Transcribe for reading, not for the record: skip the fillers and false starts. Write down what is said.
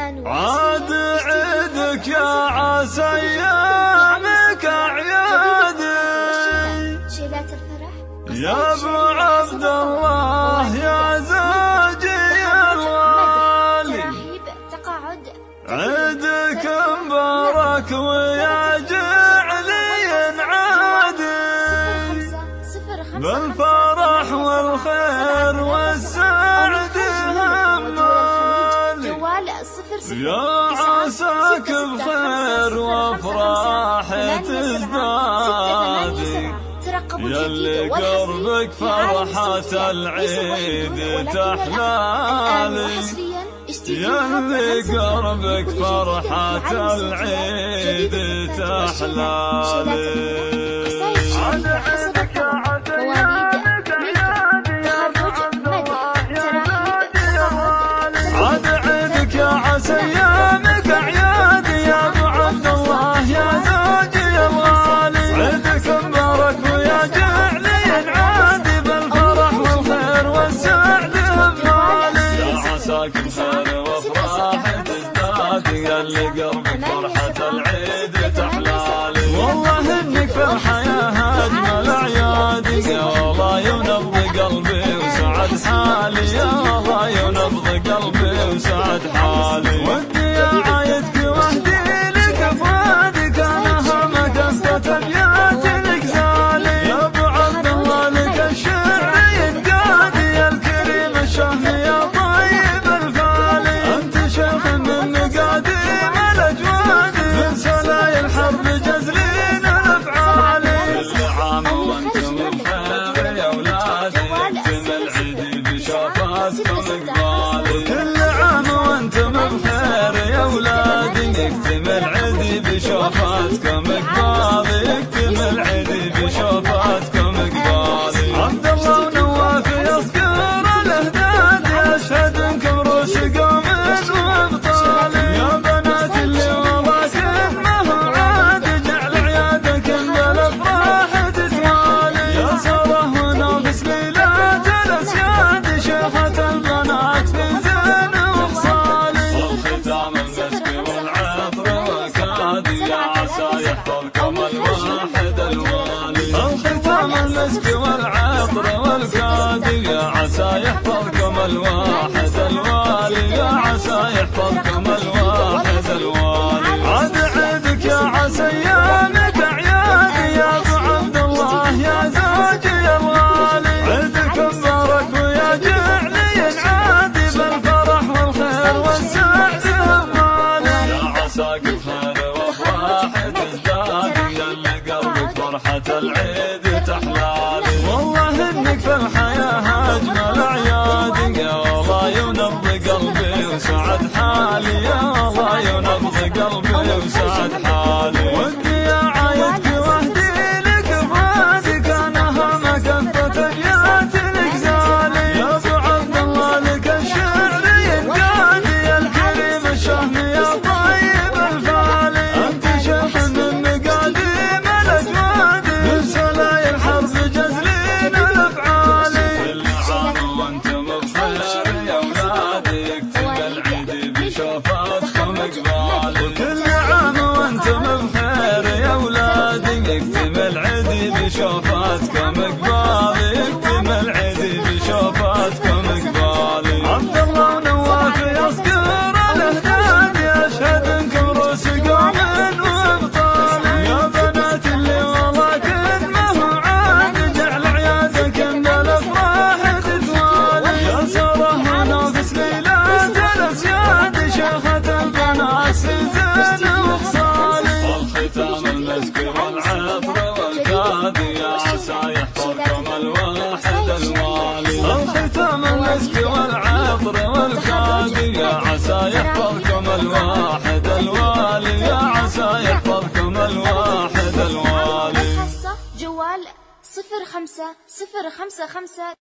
عاد عيدك يا عسى ايامك اعيادي يا ابو عبد الله يا زوجي الغالي، عيدك مبارك ويا جعلي عادي بالفرح والخير والسعد همالي، يا عساك بخير وافراح تزدادي، يلي قربك فرحة العيد تحلالي، يلي قربك فرحة العيد تحلالي. عاد عيدك يا عسى ايامك اعيادي يا ابو عبد الله يا زوجي الغالي، عيدك مبارك ويا جعلي عادي بالفرح والخير والسعد همالي، يا عساك بخير وافراح تزدادي، يلي قلبك فرحة العيد تحلالي، والله انك في الحياة اجمل اعيادي، يا الله ينبض قلبي وسعد حالي، يا الله ينبض قلبي وسعد حالي، ودي عايدك وحدي لك افرادك انا همك انت ابيات لك زالي، يا ابو عبد الله لك الشعر ينقادي، الكريم الشهم يا طيب الفالي، انت شيخ من مقاديم الاجواد، من سلاي الحرب جزلين الافعالي، كل عام وانتم بخير يا اولادي، يكتم العيد بشوفاتكم اقبالي، كل عام وانتم بخير يا اولادي، يكتم العيد بشوفاتكم اقبالي، يكتم العيد بشوفاتكم اقبالي، عبد الله ونواف يذكر الاهداد، يشهد انكم روس قوم وابطالي، يا بنات اللي وراكم ما هو عاد، جعل عيادك ان الافراح تتوالي، يا ساره ونافس ليلات الاسياد، شيخة البنات في زين وخصالي، الختام المسك والعطر والكادي، يا عسى يحفظكم الواحد الوالي، الختام المسك والعطر والكادي، يا عسى يحفظكم الواحد الوالي، يا عسى يحفظكم الواحد الوالي، عاد عيدك يا عسى ايامك اعيادي يا ابو عبد الله يا زوجي الغالي، عيدك مبارك ويا جعلي عادي بالفرح والخير والسعد همالي، يا عساك بخير وافراح تزدادي، يلي قلبك فرحة العيد تحلالي، والله انك في الحياة اجمل اعيادي، يا الله ينبض قلبي وسعد حالي، يا الله ينبض قلبي وسعد حالي، ودي عايدك وحدي لك افرادك انا همك انت ابيات لك زالي، يا ابو عبد الله لك الشعر ينقادي، الكريم الشهم يا طيب الفالي، انت شيخ من مقاديم الاجواد، من سلاي الحرب جزلين الافعالي، كل عام وانتم بخير يا اولادي، يكتم العيد بشوفاتكم اقبالي، كل عام وانتم بخير يا اولادي، يكتم العيد بشوفاتكم اقبالي، يكتم العيد بشوفاتكم اقبالي، عبد الله ونواف يذكر الاهداد، يشهد انكم روس قوم وابطالي، يا بنات اللي وراكن ما هو عاد، جعل عيادك ان الافراح تتوالي، يا ساره ونافس ليلات الاسياد، شيخة البنات في زين وخصالي، الختام المسك والعطر والكادي، يا عسى يحفظكم الواحد الوالي، الختام المسك والعطر والكادي، يا عسى يحفظكم الواحد الوالي، يا عسى يحفظكم الواحد الوالي. جوال 05 055